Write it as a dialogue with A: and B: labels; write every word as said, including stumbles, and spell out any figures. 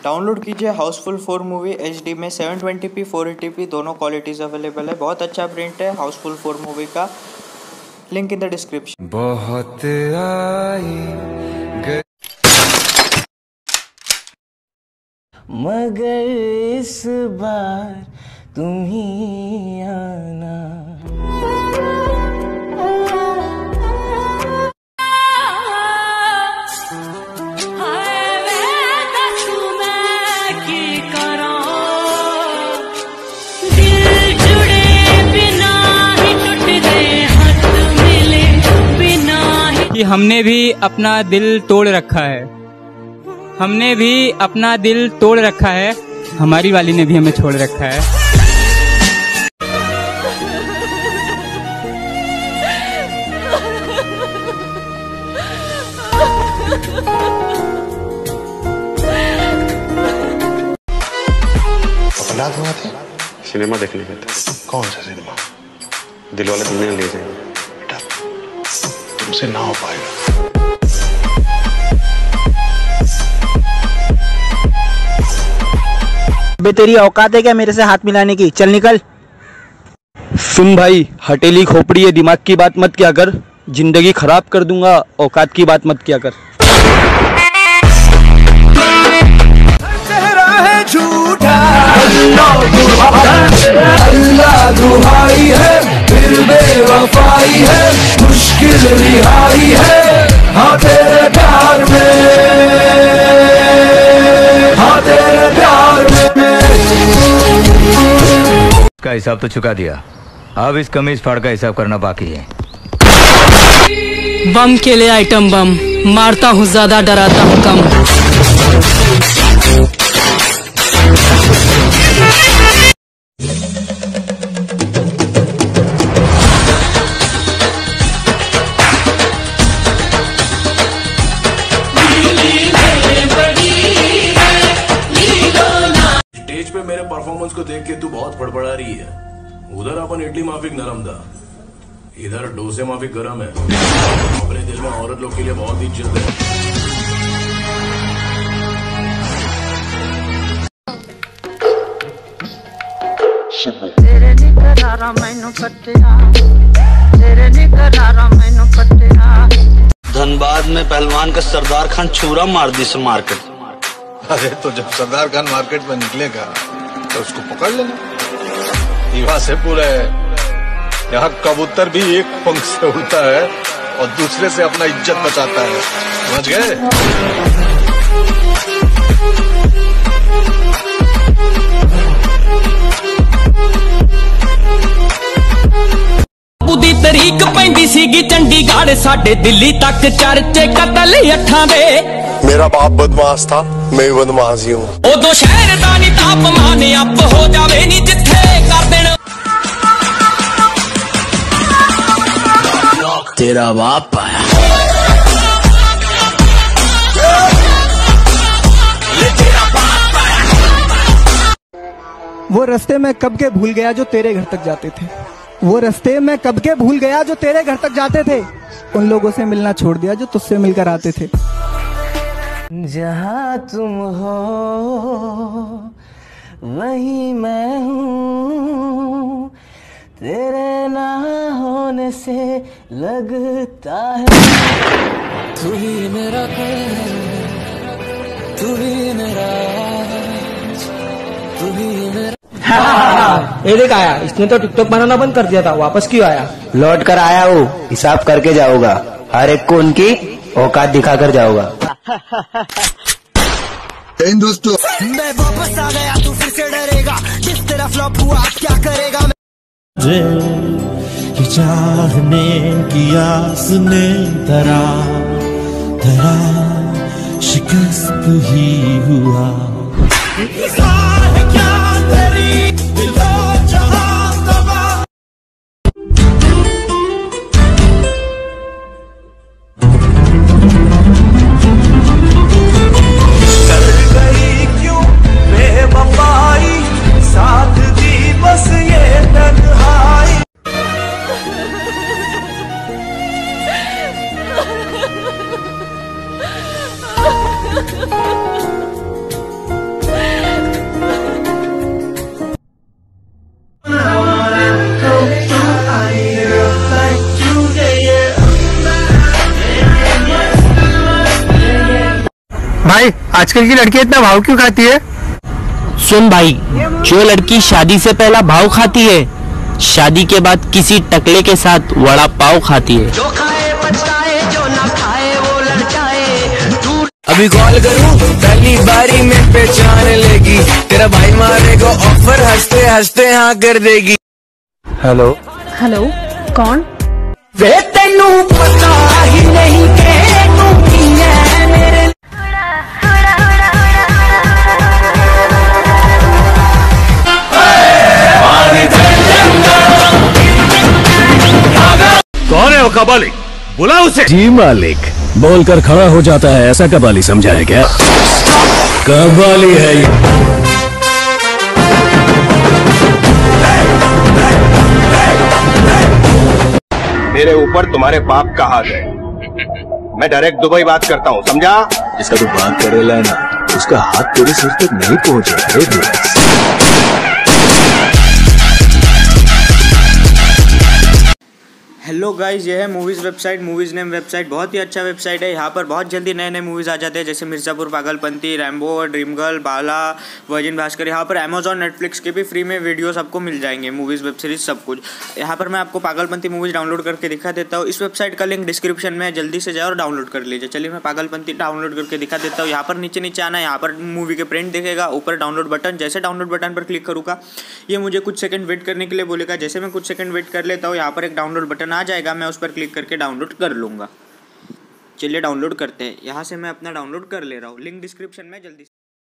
A: Download कीजिए Housefull four movie H D में seven twenty p four eighty p दोनों qualities available है। बहुत अच्छा प्रिंट है हाउसफुल फोर मूवी का, लिंक इन द डिस्क्रिप्शन।
B: बहुत आई
C: मगर इस बार तुम ही आना।
D: कि हमने भी अपना दिल तोड़ रखा है, हमने भी अपना दिल तोड़ रखा है, हमारी वाली ने भी हमें छोड़ रखा है।
E: अपराध हुआ थे,
F: सिनेमा देखने गए थे।
E: कौन सा सिनेमा?
F: दिल वाले दुनिया ले जाएंगे।
E: बेटा तुमसे ना हो पाएगा।
C: बे तेरी औकात है क्या मेरे से हाथ मिलाने की? चल निकल।
G: सुन भाई, हटेली खोपड़ी है, दिमाग की बात मत किया कर, जिंदगी खराब कर दूंगा। औकात की बात मत किया कर।
B: चेहरा है झूठा, अल्लाह दुहाई है, फिर बेवफाई है, मुश्किल रिहाई है। हाँ तेरे प्यार में, हाँ तेरे प्यार में।
H: का हिसाब तो चुका दिया, अब इस कमीज फाड़ का हिसाब करना बाकी है।
I: बम के लिए आइटम बम, मारता हूँ ज्यादा डराता हूँ कम।
J: स्टेज पे मेरे परफॉर्मेंस को देख के तू बहुत बड़बड़ा रही है। उधर अपन इडली माफिक नरम था, इधर डोसे माफिक गरम है। अपने दिल में औरत लोग के लिए बहुत इज्जत है।
K: तेरे निकरारा मैनू पट्टिया, तेरे निकरारा मैनू पट्टिया।
L: धनबाद में पहलवान का सरदार खान छुरा मार दी से मार्केट।
E: अरे तो जब सरदार खान मार्केट में निकलेगा तो उसको पकड़ लेना। युवा से पूरा है, यहाँ कबूतर भी एक पंख से उड़ता है और दूसरे से अपना इज्जत बचाता है, समझ गए?
I: बुदी तरीक पैंदी सीगी चंडीगढ़, साडे दिल्ली तक चर्चे कतल अठां दे।
E: मेरा बाप बदमाश था, मैं भी बदमाश ही हूँ।
I: उदो शहर दा नी तापमान अप हो जावे नी जिथे कर देण।
C: तेरा बाप आया।
M: वो रास्ते में कब के भूल गया जो तेरे घर तक जाते थे। वो रास्ते में कब के भूल गया जो तेरे घर तक जाते थे। उन लोगों से मिलना छोड़ दिया जो तुझसे मिलकर आते थे।
C: जहाँ तुम हो वहीं मैं हूँ, तेरे ना होने से लगता है।
I: तू ही मेरा प्यार, तू ही मेरा, तू ही मेरा।
C: ये देख आया, इसने तो टिकटॉक बनाना बंद कर दिया था, वापस क्यों आया?
L: लौट कर आया हूँ, हिसाब करके जाऊंगा, हर एक को उनकी औकात दिखा कर जाऊंगा।
E: दोस्तों
C: मैं वापस आ गया, तू फिर से डरेगा, जिस तरह फ्लॉप हुआ क्या करेगा?
B: चाहने की आस ने धरा धरा शिकस्त ही हुआ। साथ दी बस ये तन्हाई।
N: भाई आजकल की लड़की इतना भाव क्यों खाती है?
O: सुन भाई, जो लड़की शादी से पहला भाव खाती है, शादी के बाद किसी टकले के साथ वड़ा पाव खाती है।
C: जो खाए पछताए, जो ना खाए वो लड़चाए। दूर
P: अभी कॉल करूं पहली बारी में पहचान लेगी, तेरा भाई मारेगा ऑफर, हंसते हंसते हाँ कर देगी।
N: हेलो
Q: हेलो, कौन?
C: वे तेनू पता ही नहीं के तू की है मेरे।
R: कौन है वो कबाली? बुला उसे।
S: जी मालिक। बोलकर खड़ा हो जाता है, ऐसा कबाली समझा है क्या? कबाली है ये।
T: मेरे ऊपर तुम्हारे बाप का हाथ है। मैं डायरेक्ट दुबई बात करता हूँ, समझा?
S: जिसका तू बात कर रहा है ना, उसका हाथ तेरे सिर तक नहीं पहुंचा।
A: हेलो गाइस, ये है movies website, movies name website. बहुत ही अच्छा वेबसाइट है। यहाँ पर बहुत जल्दी नए नए मूवीज़ आ जाते हैं, जैसे मिर्ज़ापुर, पागलपंती, रैम्बो, ड्रीम गर्ल, बाला, वर्जिन भास्कर। यहाँ पर अमेजॉन, नेटफ्लिक्स के भी फ्री में वीडियोस आपको मिल जाएंगे, मूवीज़, वेब सीरीज, सब कुछ। यहाँ पर मैं आपको पागलपंती मूवीज़ डाउनलोड करके दिखा देता हूँ। इस वेबसाइट का लिंक डिस्क्रिप्शन में, जल्दी से जाओ और डाउनलोड कर लीजिए। चलिए मैं पागलपंती डाउनलोड करके दिखा देता हूँ। यहाँ पर नीचे नीचे आना है, यहाँ पर मूवी के प्रिंट दिखेगा, ऊपर डाउनलोड बटन। जैसे डाउनलोड बटन पर क्लिक करूँगा, ये मुझे कुछ सेकंड वेट करने के लिए बोलेगा। जैसे मैं कुछ सेकंड वेट कर लेता हूँ, यहाँ पर एक डाउनलोड बटन आ जाएगा, मैं उस पर क्लिक करके डाउनलोड कर लूँगा। चलिए डाउनलोड करते हैं। यहाँ से मैं अपना डाउनलोड कर ले रहा हूँ, लिंक डिस्क्रिप्शन में, जल्दी से।